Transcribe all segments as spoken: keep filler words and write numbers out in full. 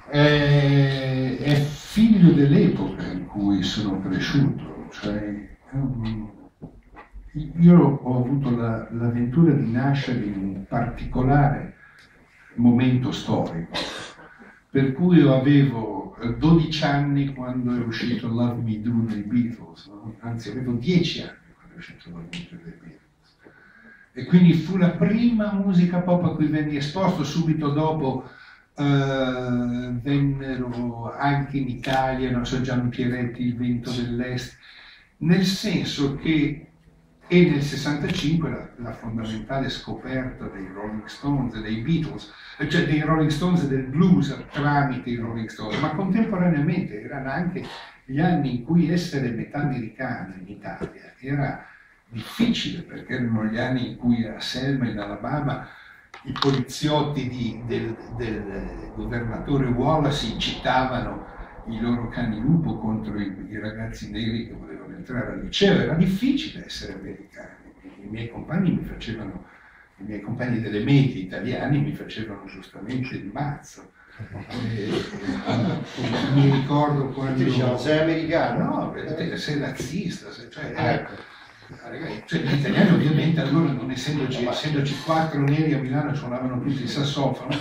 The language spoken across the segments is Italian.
è, è figlio dell'epoca in cui sono cresciuto, cioè um, io ho avuto la, l'avventura di nascere in un particolare momento storico, per cui io avevo dodici anni quando è uscito Love Me Do dei Beatles, no? Anzi avevo dieci anni quando è uscito Love Me Do dei Beatles. E quindi fu la prima musica pop a cui venni esposto. Subito dopo uh, vennero anche in Italia, non so, Gianni Pieretti, Il Vento dell'Est, nel senso che e nel sessantacinque la, la fondamentale scoperta dei Rolling Stones e dei Beatles, cioè dei Rolling Stones e del blues tramite i Rolling Stones, ma contemporaneamente erano anche gli anni in cui essere metà americano in Italia era difficile, perché erano gli anni in cui a Selma in Alabama i poliziotti di, del, del governatore Wallace incitavano i loro cani lupo contro i, i ragazzi neri che volevano entrare al liceo. Era difficile essere americani. I miei compagni mi facevano, i miei compagni delle medie italiani mi facevano giustamente il mazzo. E, e, mi ricordo quando... Diciamo, sei americano? No, sei razzista, sei, cioè, ecco. Cioè, gli italiani ovviamente allora, non essendoci, essendoci quattro neri a Milano, suonavano tutti il sassofono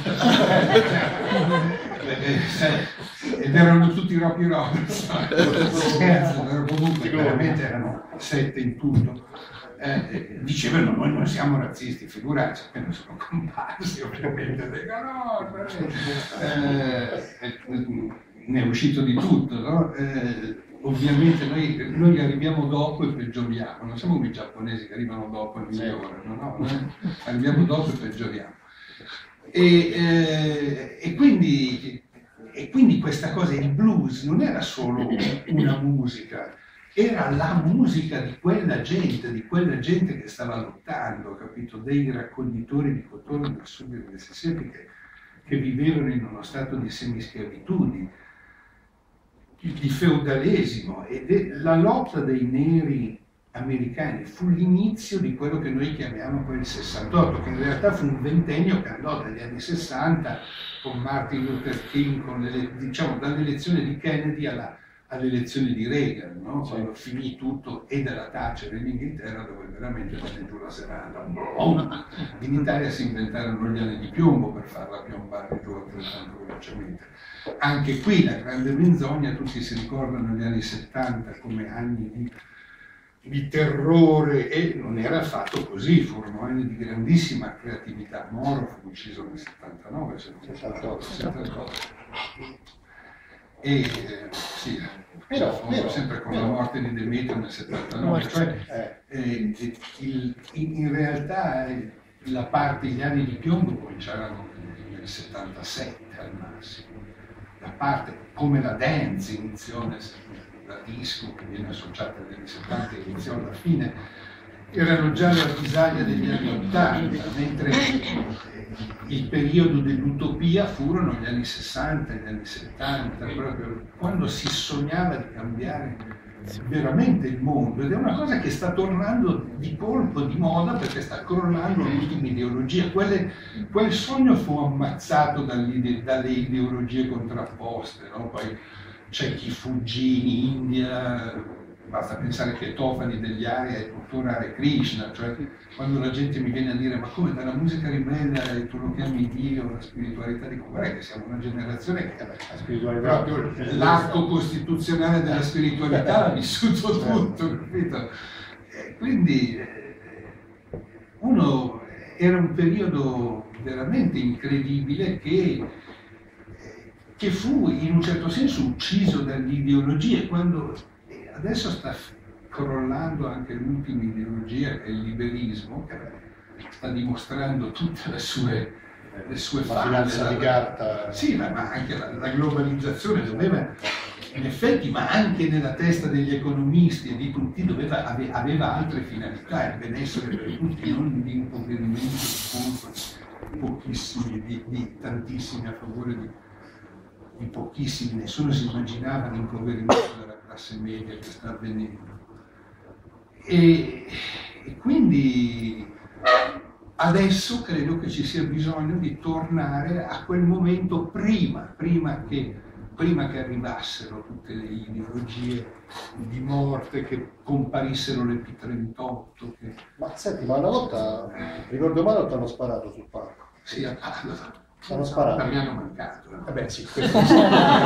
ed erano tutti Rocky Robertson, comunque veramente erano sette in tutto. Eh, dicevano noi non siamo razzisti, figurati, appena sono comparsi ovviamente dicono no, eh, ne è uscito di tutto, no? Eh, ovviamente noi, noi arriviamo dopo e peggioriamo, non siamo come i giapponesi che arrivano dopo e migliorano, no? Noi arriviamo dopo e peggioriamo. E, eh, e, quindi, e quindi questa cosa, il blues non era solo una musica, era la musica di quella gente, di quella gente che stava lottando, capito? Dei raccoglitori di cotone del sud del Mississippi che, che vivevano in uno stato di semischiavitù, di feudalesimo, e la lotta dei neri americani fu l'inizio di quello che noi chiamiamo poi il sessantotto, che in realtà fu un ventennio che andò dagli anni sessanta con Martin Luther King, con le, diciamo dall'elezione di Kennedy alla, all'elezione di Reagan, no? Quando finì tutto, e dalla Thatcher in Inghilterra, dove veramente venne giù la serata. In Italia si inventarono gli anni di piombo per farla piombare giù altrettanto velocemente. Anche qui la grande menzogna, tutti si ricordano gli anni settanta come anni di, di terrore, e non era affatto così, furono anni di grandissima creatività. Moro fu ucciso nel settantanove, se non settantotto, settantotto. E eh, sì, però, però, sempre con la morte di Demetrio nel settantanove, cioè eh, il, in, in realtà eh, la parte, gli anni di piombo cominciarono nel settantasette al massimo. La parte, come la dance iniziò nel, la disco che viene associata agli anni settanta e iniziò alla fine, erano già la avvisaglia degli anni ottanta, mentre il periodo dell'utopia furono gli anni sessanta e gli anni settanta, proprio quando si sognava di cambiare veramente il mondo, ed è una cosa che sta tornando di colpo di moda perché sta crollando l'ultima ideologia. Quelle, quel sogno fu ammazzato dalle, dalle ideologie contrapposte, no? Poi c'è chi fuggì in India, basta pensare che Tofani degli Arya è tuttora Hare Krishna, cioè quando la gente mi viene a dire ma come dalla musica ribelle tu lo chiami Dio, la spiritualità, dico guarda che siamo una generazione che proprio l'arco costituzionale della spiritualità ha vissuto tutto, capito? E quindi uno era un periodo veramente incredibile che, che fu in un certo senso ucciso dall'ideologia, quando adesso sta crollando anche l'ultima ideologia, che è il liberismo, che sta dimostrando tutte le sue, le sue falle. La finanza di carta. Sì, ma, ma anche la, la globalizzazione doveva, in effetti, ma anche nella testa degli economisti e di tutti, doveva, ave, aveva altre finalità, il benessere per tutti, non l'impoverimento di pochissimi, di, di tantissimi a favore di, di pochissimi. Nessuno si immaginava l'impoverimento della classe media che sta avvenendo. E, e quindi adesso credo che ci sia bisogno di tornare a quel momento prima, prima che, prima che arrivassero tutte le ideologie di morte, che comparissero le P trentotto. Che... Ma senti, ma una volta, ricordo male, ti hanno sparato sul palco? Sì, a Padova. Hanno sparato? Mi hanno mancato. Eh beh sì, questo sì.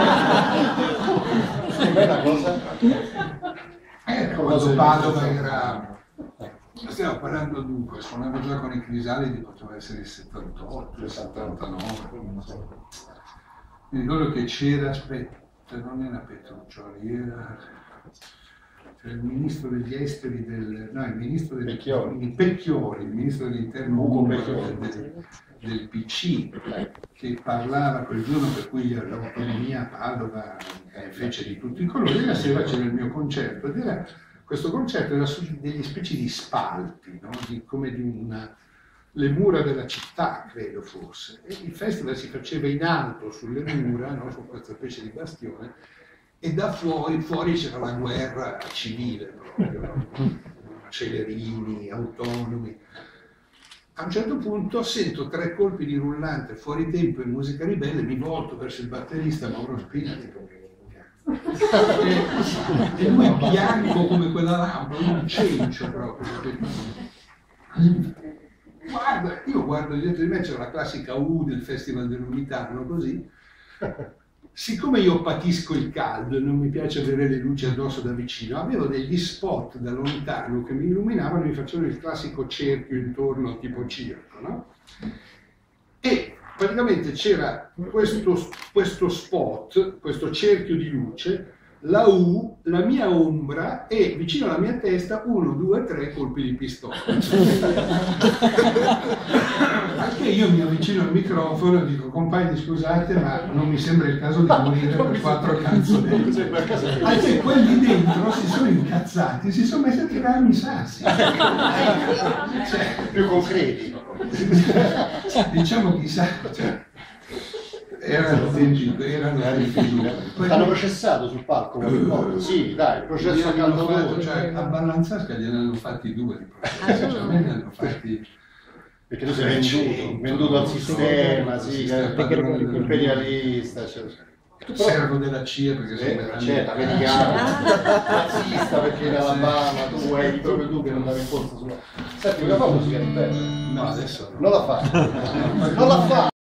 Com'è la cosa? Eh, quando Padova era... Stiamo parlando dunque, suonavo già con i Crisalidi, poteva essere il settantotto, il settantanove, non so. Mi ricordo che c'era, aspetta, non era Petruccioli, era c'era il ministro degli esteri del... no, il ministro degli Pecchiori, Pecchiori, il ministro dell'interno Ugo del, Pecchiori. del, del P C, che parlava quel giorno per cui l'autonomia a Padova fece di tutti i colori, e la sera c'era il mio concerto, ed era... Questo concerto era su degli specie di spalti, no? Di, come di una, le mura della città, credo fosse. E il festival si faceva in alto sulle mura, no? Su questa specie di bastione, e da fuori, fuori c'era la guerra civile proprio, no? Celerini, autonomi. A un certo punto sento tre colpi di rullante fuori tempo in musica ribelle, mi volto verso il batterista Mauro Spina, tipo, e, e lui è bianco come quella lampada, un cencio proprio. Guarda, io guardo dietro di me, c'è la classica U del Festival dell'Unità, no? Così. Siccome io patisco il caldo e non mi piace avere le luci addosso da vicino, avevo degli spot da lontano che mi illuminavano e mi facevano il classico cerchio intorno tipo circo, no? E praticamente c'era questo, questo spot, questo cerchio di luce, la U, la mia ombra e vicino alla mia testa uno, due, tre colpi di pistola. Anche io mi avvicino al microfono e dico: compagni, scusate, ma non mi sembra il caso di morire per quattro canzoni. Anche quelli dentro si sono incazzati, si sono messi a tirarmi i sassi. Cioè, più concreti. Diciamo chissà, cioè, erano tempi, erano tempi. L'hanno processato sul palco qualche volta? Sì, dai, processo a caldo fatto, cioè, a Ballanzasca gliene hanno fatti due di processi, cioè, me ne hanno fatti. Perché tu sei venduto, venduto al sistema, sì, imperialista, cioè. Servo della C I A perché sono veramente... Certo, americano, razzista perché in Alabama, tu eri proprio tu che non andavi in corso sulla... Senti, una fa musica di bello? No, adesso no. Non la fa, non la fa!